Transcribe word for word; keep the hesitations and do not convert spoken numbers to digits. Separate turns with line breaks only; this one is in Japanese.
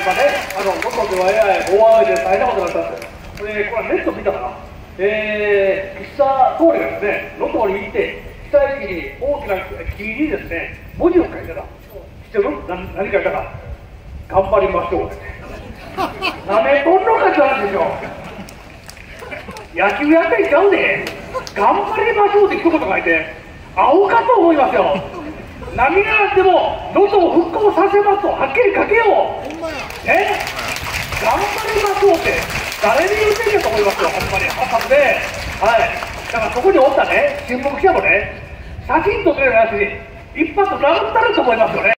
まあね、あの能登ではえらい大雨で大変なことになったんですよ。それでこれネット見たかな、えー、岸田総理がですね、能登に行って被災地に大きな木にですね、文字を書いてた。知ってる？な何書いたか。頑張りましょうって。なめとんのかって話でしょ。野球やってんちゃうで。頑張りましょうって一言書いて、青かと思いますよ。波があっても能登を復興させますとはっきり書けよう。ね、頑張りましょうって誰に言ってんやと思いますよ、ほんまに。はっで、はい、だからそこにおったね、新聞記者もね、写真撮ってるやつに一発殴ったると思いますよね。